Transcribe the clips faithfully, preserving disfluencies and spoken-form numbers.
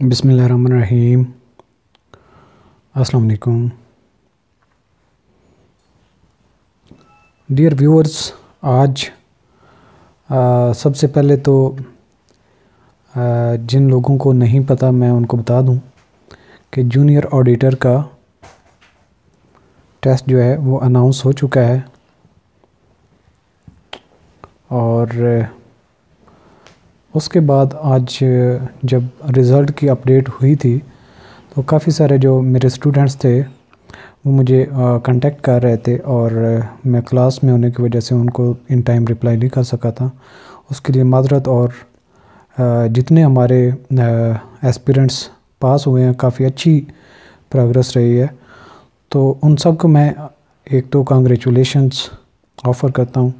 बिस्मिल्लाहिर्रहमानिर्रहीम। अस्सलाम वालेकुम डियर व्यूअर्स। आज आ, सबसे पहले तो आ, जिन लोगों को नहीं पता मैं उनको बता दूं कि जूनियर ऑडिटर का टेस्ट जो है वो अनाउंस हो चुका है और उसके बाद आज जब रिज़ल्ट की अपडेट हुई थी तो काफ़ी सारे जो मेरे स्टूडेंट्स थे वो मुझे कांटेक्ट कर रहे थे और मैं क्लास में होने की वजह से उनको इन टाइम रिप्लाई नहीं कर सका था। उसके लिए माजरत। और जितने हमारे एस्पिरेंट्स पास हुए हैं काफ़ी अच्छी प्रोग्रेस रही है, तो उन सब को मैं एक तो कांग्रेचुलेशंस ऑफ़र करता हूँ,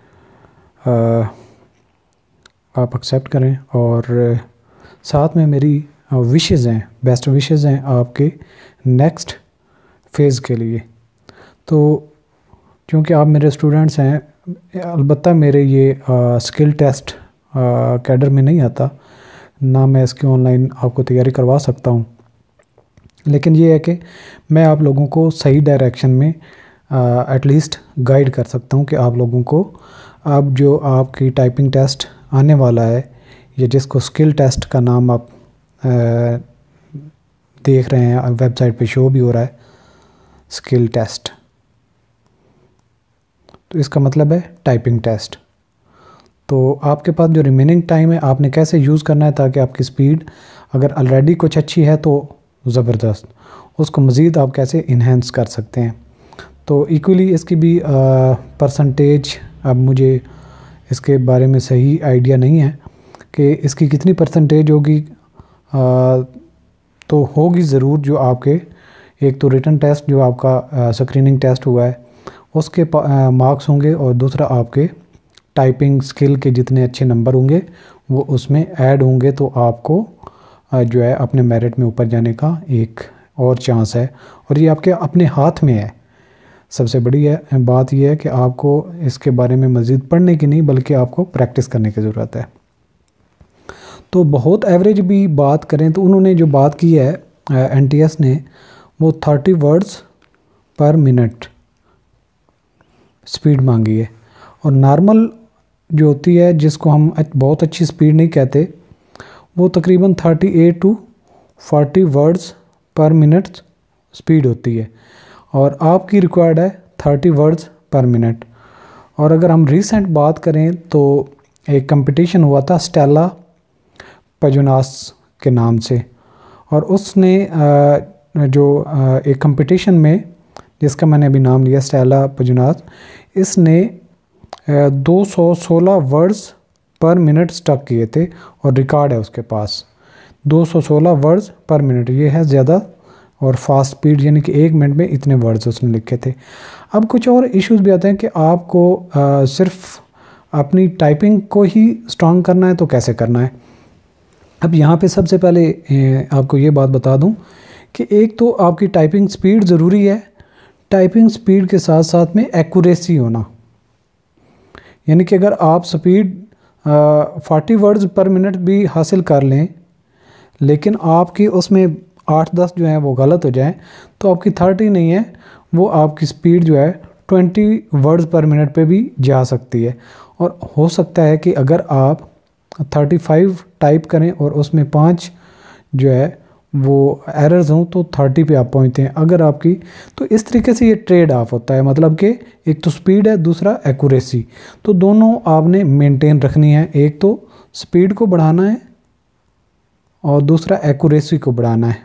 आप एक्सेप्ट करें। और साथ में मेरी विशेज़ हैं, बेस्ट विशेज़ हैं आपके नेक्स्ट फेज़ के लिए। तो क्योंकि आप मेरे स्टूडेंट्स हैं, अलबत्ता मेरे ये आ, स्किल टेस्ट कैडर में नहीं आता, ना मैं इसकी ऑनलाइन आपको तैयारी करवा सकता हूँ, लेकिन ये है कि मैं आप लोगों को सही डायरेक्शन में एटलीस्ट गाइड कर सकता हूँ कि आप लोगों को अब जो आपकी टाइपिंग टेस्ट आने वाला है या जिसको स्किल टेस्ट का नाम आप आ, देख रहे हैं, वेबसाइट पे शो भी हो रहा है स्किल टेस्ट, तो इसका मतलब है टाइपिंग टेस्ट। तो आपके पास जो रिमेनिंग टाइम है आपने कैसे यूज़ करना है ताकि आपकी स्पीड अगर ऑलरेडी कुछ अच्छी है तो ज़बरदस्त, उसको मज़ीद आप कैसे इन्हेंस कर सकते हैं। तो इक्वली इसकी भी परसेंटेज, अब मुझे इसके बारे में सही आइडिया नहीं है कि इसकी कितनी परसेंटेज होगी, आ, तो होगी ज़रूर। जो आपके एक तो रिटन टेस्ट जो आपका स्क्रीनिंग टेस्ट हुआ है उसके मार्क्स होंगे, और दूसरा आपके टाइपिंग स्किल के जितने अच्छे नंबर होंगे वो उसमें ऐड होंगे, तो आपको आ, जो है अपने मेरिट में ऊपर जाने का एक और चांस है। और ये आपके अपने हाथ में है। सबसे बड़ी है बात यह है कि आपको इसके बारे में मज़ीद पढ़ने की नहीं बल्कि आपको प्रैक्टिस करने की ज़रूरत है। तो बहुत एवरेज भी बात करें तो उन्होंने जो बात की है एन टी एस ने, वो thirty words per minute speed मांगी है। और नॉर्मल जो होती है जिसको हम बहुत अच्छी स्पीड नहीं कहते, वो तकरीबन thirty eight to forty words per minute speed होती है, और आपकी रिक्वायर्ड है थर्टी वर्ड्स पर मिनट। और अगर हम रीसेंट बात करें तो एक कंपटीशन हुआ था स्टेला पजुनास के नाम से, और उसने जो एक कंपटीशन में जिसका मैंने अभी नाम लिया स्टेला पजुनास, इसने दो सौ सोलह वर्ड्स पर मिनट स्टक किए थे और रिकॉर्ड है उसके पास दो सौ सोलह वर्ड्स पर मिनट। ये है ज़्यादा और फास्ट स्पीड, यानी कि एक मिनट में इतने वर्ड्स उसने लिखे थे। अब कुछ और इश्यूज भी आते हैं कि आपको आ, सिर्फ अपनी टाइपिंग को ही स्ट्रॉन्ग करना है तो कैसे करना है। अब यहाँ पे सबसे पहले ए, आपको ये बात बता दूं कि एक तो आपकी टाइपिंग स्पीड ज़रूरी है, टाइपिंग स्पीड के साथ साथ में एक्यूरेसी होना, यानी कि अगर आप speed forty words per minute भी हासिल कर लें लेकिन आपकी उसमें आठ दस जो है वो गलत हो जाए तो आपकी थर्टी नहीं है, वो आपकी स्पीड जो है ट्वेंटी वर्ड्स पर मिनट पे भी जा सकती है। और हो सकता है कि अगर आप थर्टी फाइव टाइप करें और उसमें पाँच जो है वो एरर्स हों तो थर्टी पे आप पहुंचते हैं अगर आपकी। तो इस तरीके से ये ट्रेड ऑफ होता है, मतलब कि एक तो स्पीड है, दूसरा एक्यूरेसी, तो दोनों आपने मेंटेन रखनी है। एक तो स्पीड को बढ़ाना है और दूसरा एक्यूरेसी को बढ़ाना है।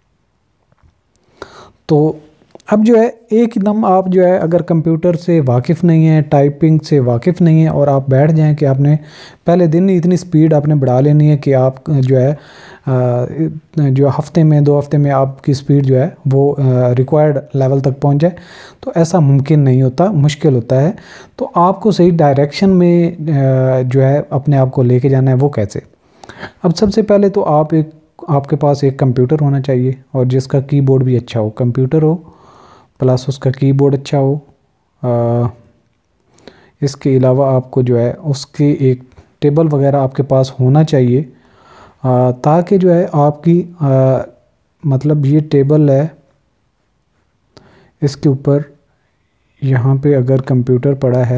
तो अब जो है एकदम आप जो है अगर कंप्यूटर से वाकिफ़ नहीं है, टाइपिंग से वाकिफ़ नहीं है, और आप बैठ जाएं कि आपने पहले दिन ही इतनी स्पीड आपने बढ़ा लेनी है कि आप जो है जो हफ्ते में दो हफ्ते में आपकी स्पीड जो है वो रिक्वायर्ड लेवल तक पहुंच जाए, तो ऐसा मुमकिन नहीं होता, मुश्किल होता है। तो आपको सही डायरेक्शन में जो है अपने आप को लेके जाना है, वो कैसे। अब सबसे पहले तो आप एक आपके पास एक कंप्यूटर होना चाहिए और जिसका कीबोर्ड भी अच्छा हो, कंप्यूटर हो प्लस उसका कीबोर्ड अच्छा हो। आ, इसके अलावा आपको जो है उसके एक टेबल वगैरह आपके पास होना चाहिए ताकि जो है आपकी आ, मतलब ये टेबल है, इसके ऊपर यहाँ पे अगर कंप्यूटर पड़ा है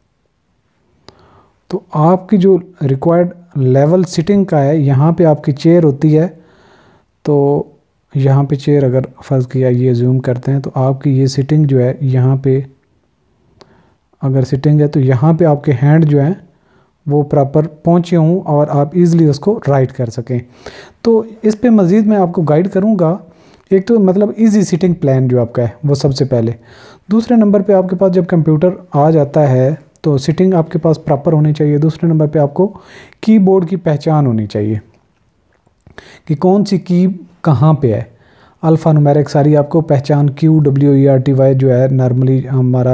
तो आपकी जो रिक्वायर्ड लेवल सिटिंग का है, यहाँ पे आपकी चेयर होती है। तो यहाँ पे चेयर अगर फ़र्ज़ किया ये जूम करते हैं तो आपकी ये सिटिंग जो है, यहाँ पे अगर सिटिंग है तो यहाँ पे आपके हैंड जो हैं वो प्रॉपर पहुँचे हों और आप इजीली उसको राइट कर सकें। तो इस पे मज़ीद मैं आपको गाइड करूँगा। एक तो मतलब इजी सिटिंग प्लान जो आपका है वो सबसे पहले। दूसरे नंबर पे आपके पास जब कंप्यूटर आ जाता है तो सिटिंग आपके पास प्रॉपर होनी चाहिए। दूसरे नंबर पे आपको कीबोर्ड की पहचान होनी चाहिए कि कौन सी की कहाँ पे है। अल्फ़ा न्यूमेरिक सारी आपको पहचान, Q W E R T Y जो है नॉर्मली हमारा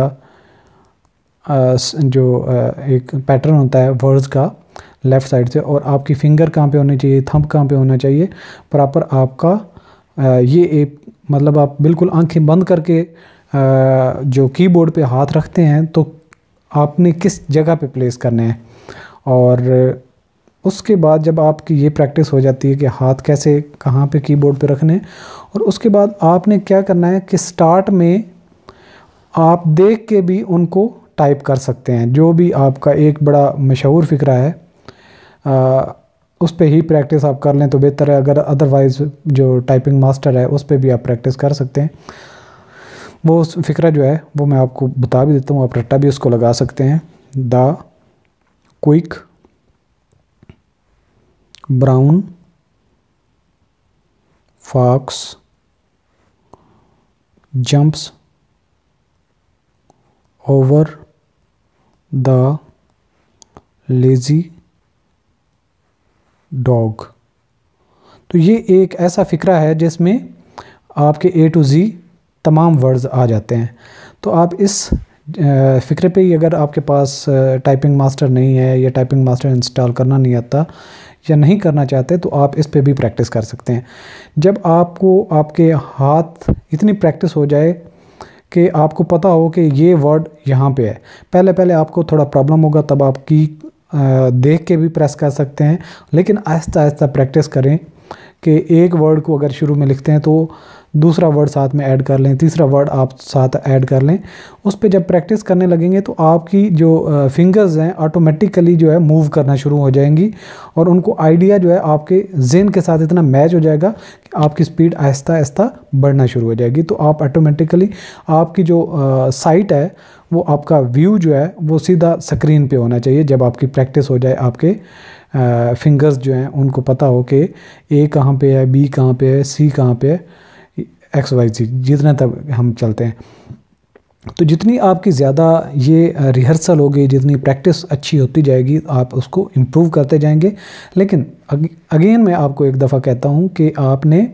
जो एक पैटर्न होता है वर्ड्स का लेफ़्ट साइड से, और आपकी फिंगर कहाँ पे होनी चाहिए, थंब कहाँ पे होना चाहिए प्रॉपर आपका। ये एक मतलब आप बिल्कुल आंखें बंद करके जो कीबोर्ड पे हाथ रखते हैं तो आपने किस जगह पे प्लेस करने हैं। और उसके बाद जब आपकी ये प्रैक्टिस हो जाती है कि हाथ कैसे कहाँ पे कीबोर्ड पे रखने, और उसके बाद आपने क्या करना है कि स्टार्ट में आप देख के भी उनको टाइप कर सकते हैं। जो भी आपका एक बड़ा मशहूर फ़िक्रा है आ, उस पे ही प्रैक्टिस आप कर लें तो बेहतर है। अगर अदरवाइज़ जो टाइपिंग मास्टर है उस पे भी आप प्रैक्टिस कर सकते हैं। वो फ़िक्रा जो है वो मैं आपको बता भी देता हूँ, आप रट्टा भी उसको लगा सकते हैं। The quick brown fox jumps over the lazy dog. तो ये एक ऐसा फ़िक्रा है जिसमें आपके ए टू जी तमाम वर्ड्स आ जाते हैं। तो आप इस फ़िक्रे पे ही, अगर आपके पास टाइपिंग मास्टर नहीं है या टाइपिंग मास्टर इंस्टॉल करना नहीं आता या नहीं करना चाहते, तो आप इस पे भी प्रैक्टिस कर सकते हैं। जब आपको आपके हाथ इतनी प्रैक्टिस हो जाए कि आपको पता हो कि ये वर्ड यहाँ पे है, पहले पहले आपको थोड़ा प्रॉब्लम होगा, तब आप की देख के भी प्रेस कर सकते हैं। लेकिन आहिस्ता आहिस्ता प्रैक्टिस करें कि एक वर्ड को अगर शुरू में लिखते हैं तो दूसरा वर्ड साथ में ऐड कर लें, तीसरा वर्ड आप साथ ऐड कर लें। उस पे जब प्रैक्टिस करने लगेंगे तो आपकी जो फिंगर्स हैं ऑटोमेटिकली जो है मूव करना शुरू हो जाएंगी, और उनको आइडिया जो है आपके ज़हन के साथ इतना मैच हो जाएगा कि आपकी स्पीड आहिस्ता आहिस्ता बढ़ना शुरू हो जाएगी। तो आप ऑटोमेटिकली आपकी जो साइट है वो आपका व्यू जो है वो सीधा स्क्रीन पे होना चाहिए। जब आपकी प्रैक्टिस हो जाए, आपके फिंगर्स जो हैं उनको पता हो कि ए कहाँ पे है, बी कहाँ पे है, सी कहाँ पे है, एक्स वाई जी जितने तक हम चलते हैं। तो जितनी आपकी ज़्यादा ये रिहर्सल होगी, जितनी प्रैक्टिस अच्छी होती जाएगी, आप उसको इम्प्रूव करते जाएंगे। लेकिन अगेन मैं आपको एक दफ़ा कहता हूँ कि आपने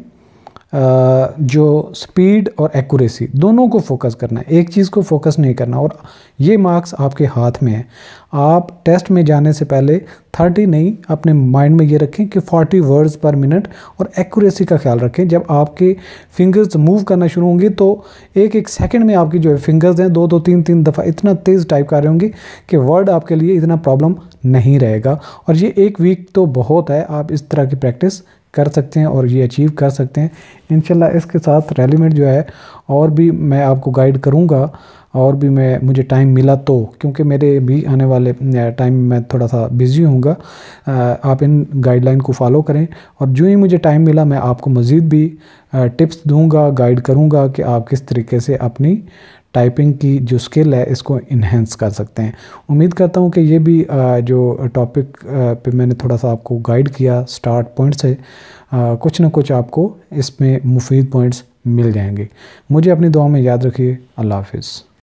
जो स्पीड और एक्यूरेसी दोनों को फोकस करना है, एक चीज़ को फोकस नहीं करना। और ये मार्क्स आपके हाथ में है। आप टेस्ट में जाने से पहले थर्टी नहीं, अपने माइंड में ये रखें कि फोर्टी वर्ड्स पर मिनट, और एक्यूरेसी का ख्याल रखें। जब आपके फिंगर्स मूव करना शुरू होंगे तो एक एक सेकंड में आपकी जो है फिंगर्स हैं दो दो तीन तीन दफ़ा इतना तेज़ टाइप कर रहे होंगे कि वर्ड आपके लिए इतना प्रॉब्लम नहीं रहेगा। और ये एक वीक तो बहुत है, आप इस तरह की प्रैक्टिस कर सकते हैं और ये अचीव कर सकते हैं इंशाल्लाह। इसके साथ रेलिमेंट जो है और भी मैं आपको गाइड करूँगा, और भी मैं मुझे टाइम मिला तो, क्योंकि मेरे भी आने वाले टाइम में थोड़ा सा बिज़ी होऊंगा। आप इन गाइडलाइन को फॉलो करें, और जो ही मुझे टाइम मिला मैं आपको मज़ीद भी टिप्स दूंगा, गाइड करूंगा कि आप किस तरीके से अपनी टाइपिंग की जो स्किल है इसको इन्हेंस कर सकते हैं। उम्मीद करता हूँ कि ये भी जो टॉपिक पे मैंने थोड़ा सा आपको गाइड किया स्टार्ट पॉइंट से, कुछ ना कुछ आपको इसमें मुफीद पॉइंट्स मिल जाएंगे। मुझे अपनी दुआ में याद रखिए। अल्लाह हाफिज़।